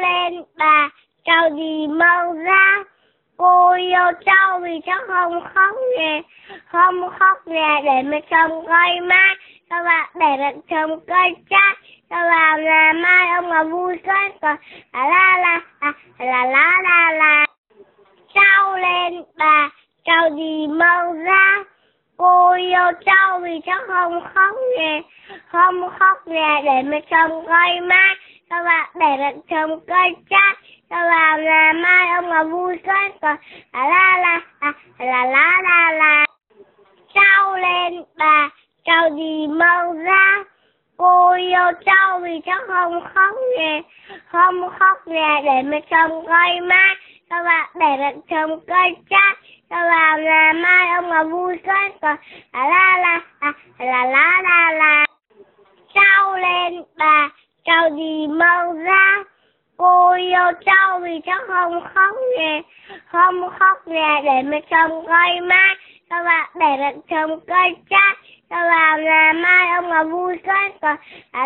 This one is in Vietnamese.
lên bà, cháu gì mau ra. Cô yêu cháu vì cháu không khóc nè, để mẹ trồng cây mai, cho bà để mẹ trồng cây trái, cho vào nhà mai ông mà vui cái còn la. Cháu lên bà, cháu gì mau ra. Cô yêu cháu vì cháu không khóc nè, để mẹ trồng cây mai, cho bà để mẹ trồng cây trái, cho vào nhà mai ông mà vui cái còn la. Cháu lên bà, cháu gì mau ra. Cô yêu cháu vì cháu không khóc nè, để mẹ trồng cây mai, cho bà để mẹ trồng cây trái, cho vào nhà mai ông mà vui cái còn la. Cháu lên bà, cháu gì mau ra. Cô yêu cháu vì cháu không khóc nè, để mẹ trồng cây mai, cho bà để mẹ trồng cây trái, cho vào nhà mai ông mà vui cái còn